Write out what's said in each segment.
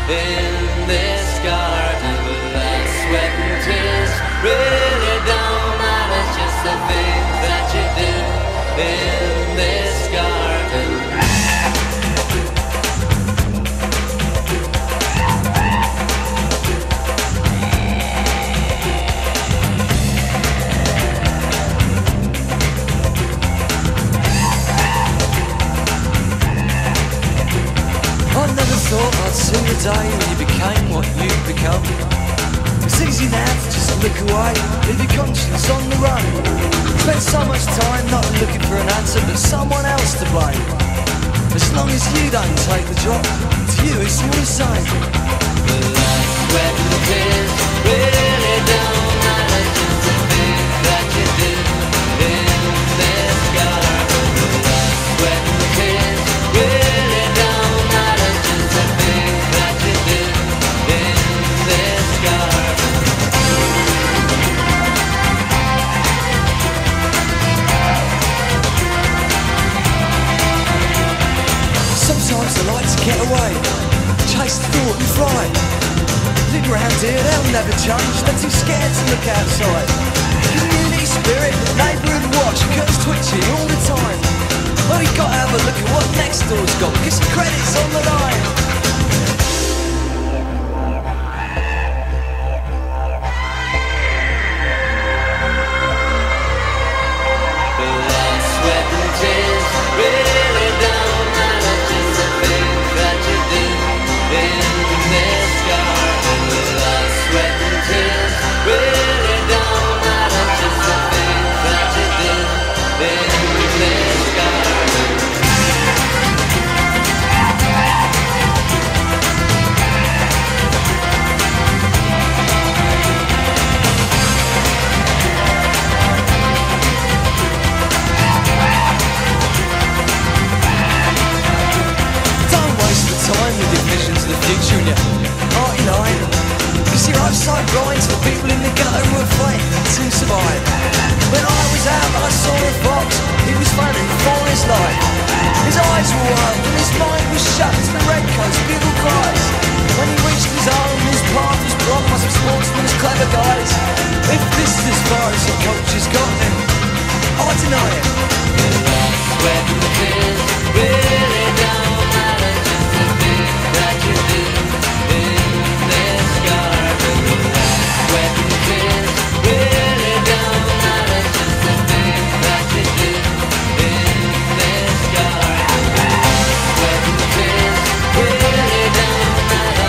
in this garden. Blood, sweat and tears really don't matter, just the things that you do in this garden. I never thought I'd see the day when you became what you've become. It's easy now to just look away, leave your conscience on the run. Spent so much time not looking for an answer, but someone else to blame. As long as you don't take the drop, to you it's all the same. The blood, sweat and tears really don't matter, just the things that you do in this garden. The blood, sweat and tears really don't matter, just the things that you do in this garden. Sometimes I like to get away, chase the thought and fly. Live around here, they'll never change, they're too scared to look outside. Community spirit, neighbourhood watch, cuts twitching all the time. Well, you gotta have a look at what next door's got, cause the credit's on the line. Blood, sweat and tears really don't matter, just the things that you do in this garden. Blood, sweat and tears really don't matter, just the things that you do in this garden. Don't waste the time with your visions of the future and your heart in eye. Cause your outside blinds for people in the gutter who are fighting to survive. When I was out I saw a fox, he was fighting for his life. His eyes were wild and his mind was shut to the redcoats' bugle cries. When he reached his home, his path was blocked by some sportsmen's clever guys. If this is as far as your culture's got, then I deny it. Blood, sweat and tears really don't matter, just the things that you do in this garden. Blood, sweat and tears really don't matter, just the things that you do in this garden. Blood, sweat and tears really don't matter.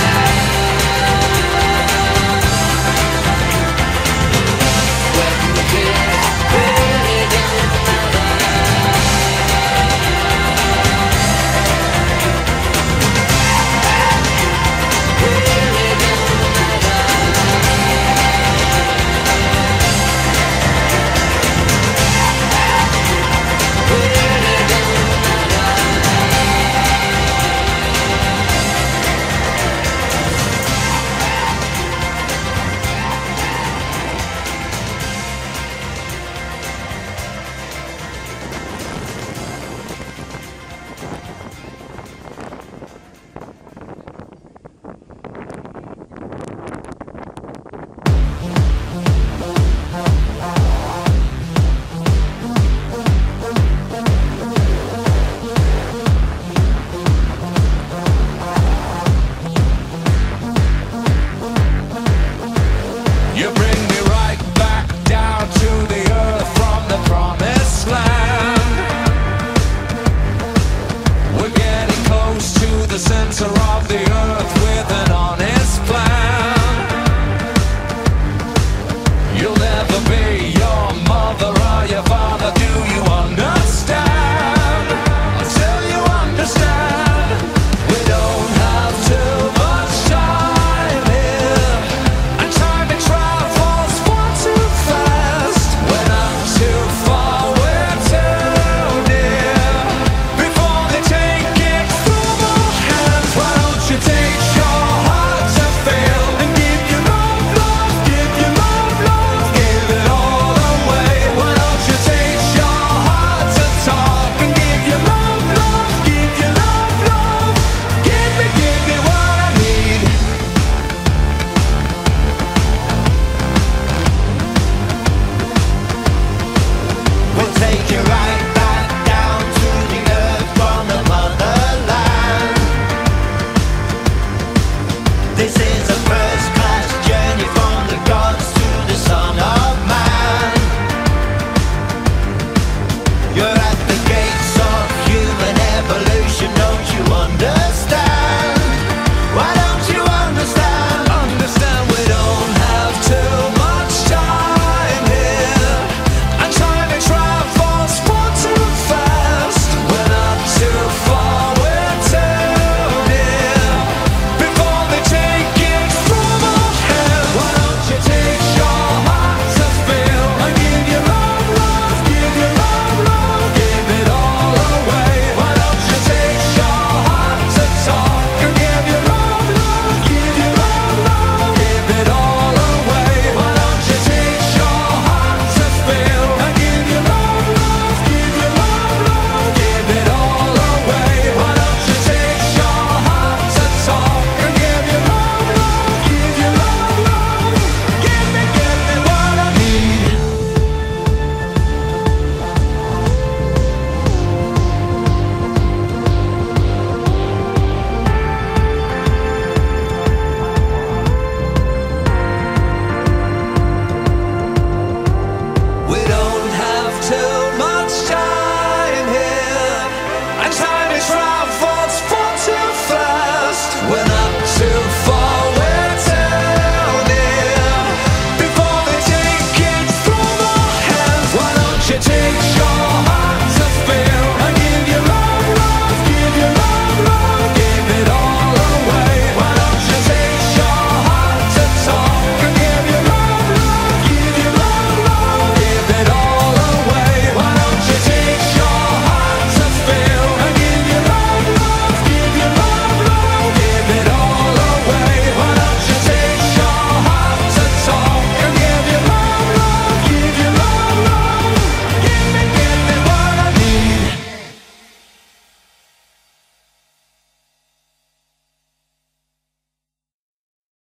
Blood, sweat and tears really don't matter. Center of the earth with an honest plan.